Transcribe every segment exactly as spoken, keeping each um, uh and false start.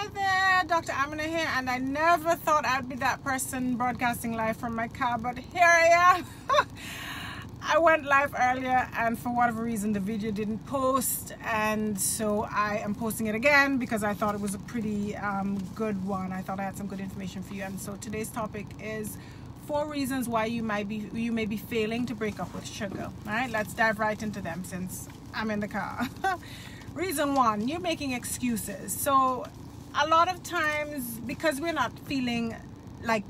Hi there, Doctor Amina here, and I never thought I'd be that person broadcasting live from my car, but here I am. I went live earlier and for whatever reason the video didn't post, and so I am posting it again because I thought it was a pretty um, good one. I thought I had some good information for you, and so today's topic is four reasons why you might be you may be failing to break up with sugar. All right, let's dive right into them since I'm in the car. Reason one, you're making excuses. So a lot of times, because we're not feeling like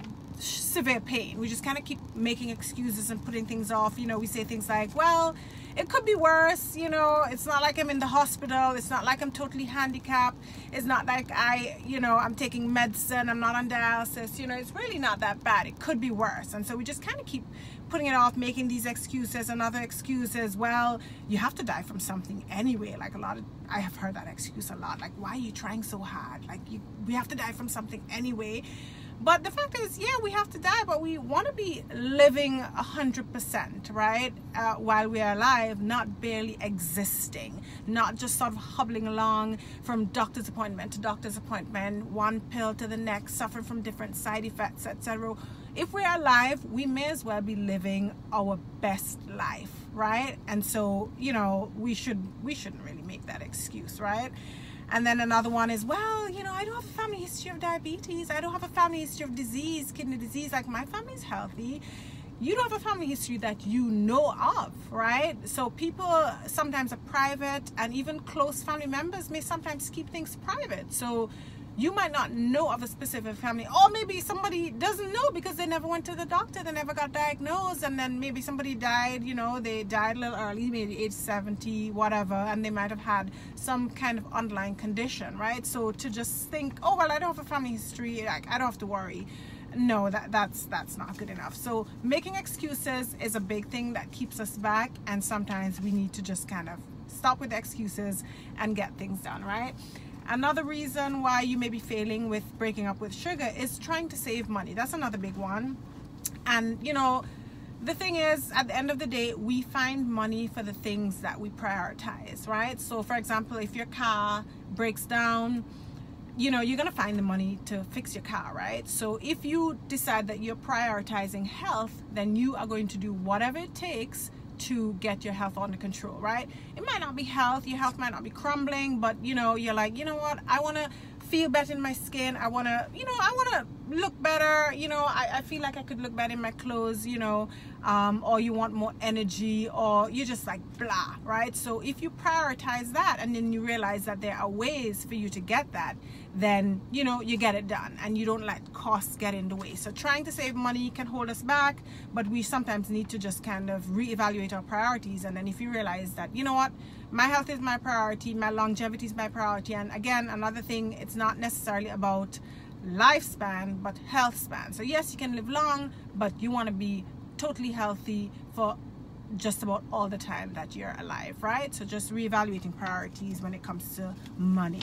severe pain, we just kind of keep making excuses and putting things off. You know, we say things like, well, it could be worse, you know, it's not like I'm in the hospital, it's not like I'm totally handicapped, it's not like I, you know, I'm taking medicine, I'm not on dialysis, you know, it's really not that bad, it could be worse. And so we just kind of keep putting it off, making these excuses and other excuses. Well, you have to die from something anyway. Like a lot of, I have heard that excuse a lot, like, why are you trying so hard? Like, you, we have to die from something anyway. But the fact is, yeah, we have to die, but we want to be living a hundred percent, right? Uh, while we are alive, not barely existing, not just sort of hobbling along from doctor's appointment to doctor's appointment, one pill to the next, suffering from different side effects, et cetera. If we're alive, we may as well be living our best life, right? And so, you know, we should we shouldn't really make that excuse, right? And then another one is, well, you know, I don't have a family history of diabetes. I don't have a family history of disease, kidney disease. Like, my family's healthy. You don't have a family history that you know of, right? So people sometimes are private, and even close family members may sometimes keep things private. So you might not know of a specific family, or maybe somebody doesn't know because they never went to the doctor, they never got diagnosed, and then maybe somebody died, you know, they died a little early, maybe age seventy, whatever, and they might have had some kind of underlying condition, right? So to just think, oh, well, I don't have a family history, like, I don't have to worry. No, that that's that's not good enough. So making excuses is a big thing that keeps us back, and sometimes we need to just kind of stop with the excuses and get things done, right? Another reason why you may be failing with breaking up with sugar is trying to save money. That's another big one. And, you know, the thing is, at the end of the day, we find money for the things that we prioritize, right? So, for example, if your car breaks down, you know, you're going to find the money to fix your car, right? So if you decide that you're prioritizing health, then you are going to do whatever it takes to get your health under control, right? It might not be health, your health might not be crumbling, but you know, you're like, you know what, I want to feel better in my skin, I want to, you know, I want to look better, you know, I, I feel like I could look better in my clothes, you know, um, or you want more energy, or you're just like blah, right? So if you prioritize that, and then you realize that there are ways for you to get that, then, you know, you get it done, and you don't let costs get in the way. So trying to save money can hold us back, but we sometimes need to just kind of reevaluate our priorities. And then if you realize that, you know what, my health is my priority, my longevity is my priority, and again, another thing, it's not necessarily about lifespan, but health span. So yes, you can live long, but you want to be totally healthy for just about all the time that you're alive, right? So just reevaluating priorities when it comes to money.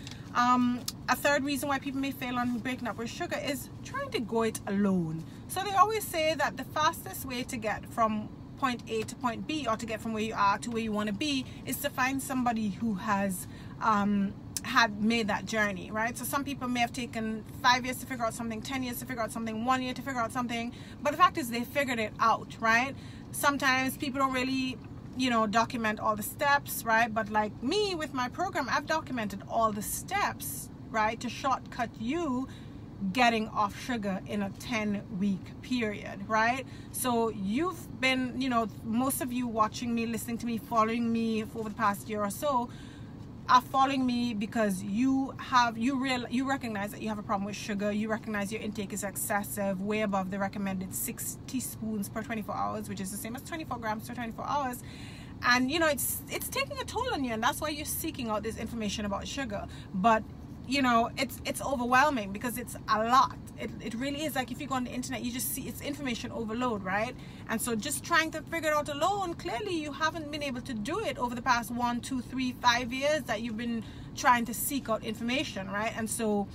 Um, a third reason why people may fail on breaking up with sugar is trying to go it alone. So they always say that the fastest way to get from point A to point B, or to get from where you are to where you want to be, is to find somebody who has um, had made that journey, right? So some people may have taken five years to figure out something, ten years to figure out something, one year to figure out something, but the fact is they figured it out, right? Sometimes people don't really, you know, document all the steps, right? But like me with my program, I've documented all the steps, right, to shortcut you getting off sugar in a ten week period, right? So you've been, you know, most of you watching me, listening to me, following me for over the past year or so are following me because you have, you real, you recognize that you have a problem with sugar. You recognize your intake is excessive, way above the recommended six teaspoons per twenty-four hours, which is the same as twenty-four grams per twenty-four hours. And you know, it's it's taking a toll on you, and that's why you're seeking out this information about sugar. But you know, it's it's overwhelming because it's a lot. It, it really is. Like, if you go on the internet, you just see it's information overload, right? And so just trying to figure it out alone, clearly you haven't been able to do it over the past one, two, three, five years that you've been trying to seek out information, right? And so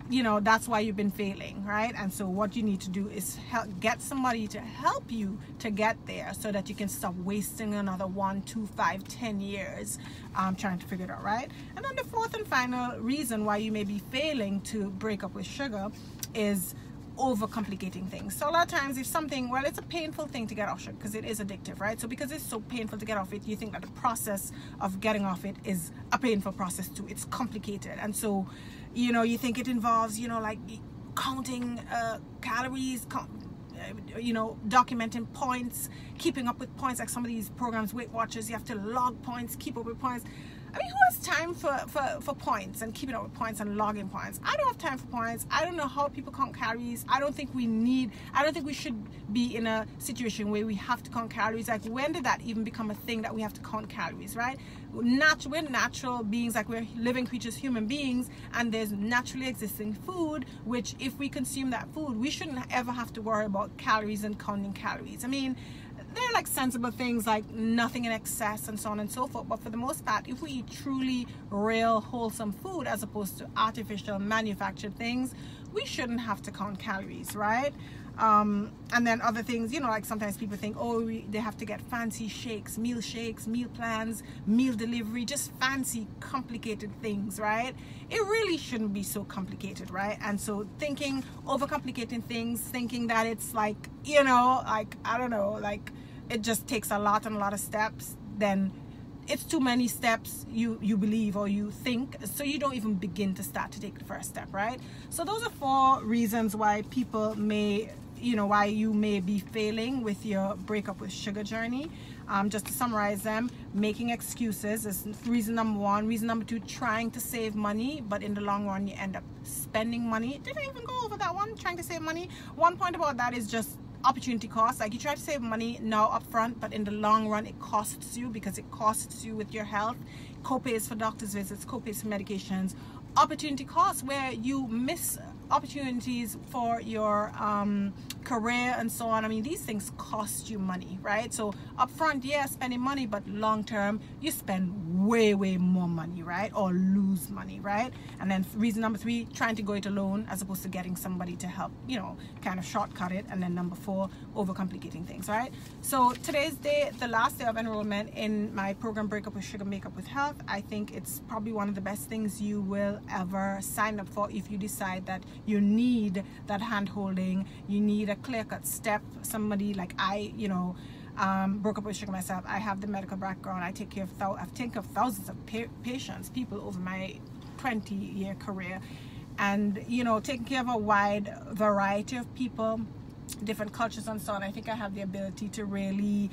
you know, that's why you've been failing, right? And so what you need to do is help get somebody to help you to get there, so that you can stop wasting another one, two, five, ten years um, trying to figure it out, right? And then the fourth and final reason why you may be failing to break up with sugar is overcomplicating things. So a lot of times, if something, well, it's a painful thing to get off sugar because it is addictive, right? So because it's so painful to get off it, you think that the process of getting off it is a painful process too. It's complicated. And so, you know, you think it involves, you know, like counting uh, calories, count, you know, documenting points, keeping up with points, like some of these programs, Weight Watchers, you have to log points, keep up with points. I mean, who has time for, for, for points and keeping up with points and logging points? I don't have time for points. I don't know how people count calories. I don't think we need, I don't think we should be in a situation where we have to count calories. Like, when did that even become a thing that we have to count calories, right? Nat- we're natural beings, like we're living creatures, human beings, and there's naturally existing food, which if we consume that food, we shouldn't ever have to worry about calories and counting calories. I mean, they're like sensible things like nothing in excess and so on and so forth, but for the most part, if we eat truly real wholesome food as opposed to artificial manufactured things, we shouldn't have to count calories, right? Um, and then other things, you know, like sometimes people think, oh, we, they have to get fancy shakes, meal shakes, meal plans, meal delivery, just fancy complicated things, right? It really shouldn't be so complicated, right? And so thinking, overcomplicating things, thinking that it's like, you know, like, I don't know, like it just takes a lot and a lot of steps, then it's too many steps, you you believe or you think, so you don't even begin to start to take the first step, right? So those are four reasons why people may, you know, why you may be failing with your breakup with sugar journey. Um, just to summarize them: making excuses is reason number one. Reason number two, trying to save money, but in the long run you end up spending money. Did I even go over that one? Trying to save money. One point about that is just opportunity cost. Like, you try to save money now up front, but in the long run it costs you, because it costs you with your health, co-pays for doctor's visits, co-pays for medications. Opportunity costs, where you miss opportunities for your um, career and so on. I mean, these things cost you money, right? So upfront, yeah, spending money, but long term you spend way way more money, right? Or lose money, right? And then reason number three, trying to go it alone as opposed to getting somebody to help, you know, kind of shortcut it. And then number four, overcomplicating things, right? So today's day, the last day of enrollment in my program Breakup with Sugar, Make Up with Health. I think it's probably one of the best things you will ever sign up for if you decide that you need that hand holding, you need a clear-cut step, somebody like I, you know, um, broke up with sugar myself. I have the medical background. I take care of, thou I've taken care of thousands of pa patients, people over my twenty year career, and, you know, taking care of a wide variety of people, different cultures and so on. I think I have the ability to really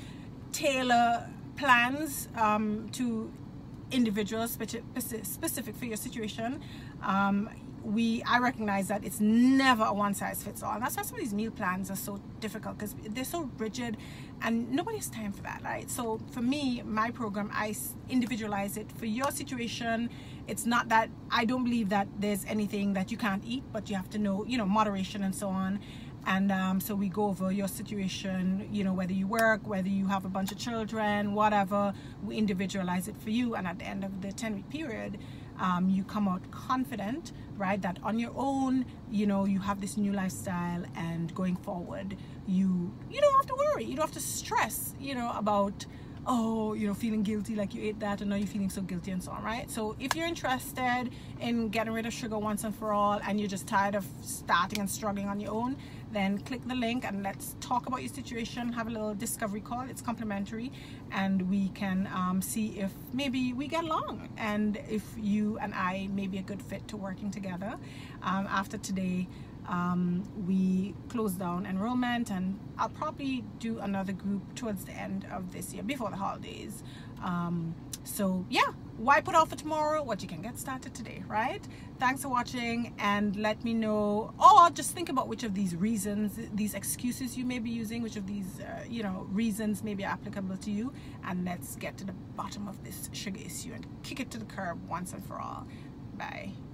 tailor plans um, to individuals, specific, specific for your situation. Um, we I recognize that it's never a one size fits all, and that's why some of these meal plans are so difficult, because they're so rigid and nobody has time for that, right? So for me, my program, I individualize it for your situation. It's not that I don't believe that there's anything that you can't eat, but you have to know, you know, moderation and so on. And um, so we go over your situation, you know, whether you work, whether you have a bunch of children, whatever, we individualize it for you. And at the end of the ten week period, um, you come out confident, right, that on your own, you know, you have this new lifestyle, and going forward, you, you don't have to worry, you don't have to stress, you know, about, oh, you know, feeling guilty like you ate that and now you're feeling so guilty and so on, right? So if you're interested in getting rid of sugar once and for all, and you're just tired of starting and struggling on your own, then click the link and let's talk about your situation, have a little discovery call. It's complimentary, and we can um, see if maybe we get along and if you and I may be a good fit to working together. Um, after today, Um, we close down enrollment, and I'll probably do another group towards the end of this year, before the holidays. Um, so yeah, why put off for tomorrow what you can get started today, right? Thanks for watching, and let me know, or just think about which of these reasons, these excuses you may be using, which of these uh, you know, reasons may be applicable to you, and let's get to the bottom of this sugar issue and kick it to the curb once and for all. Bye.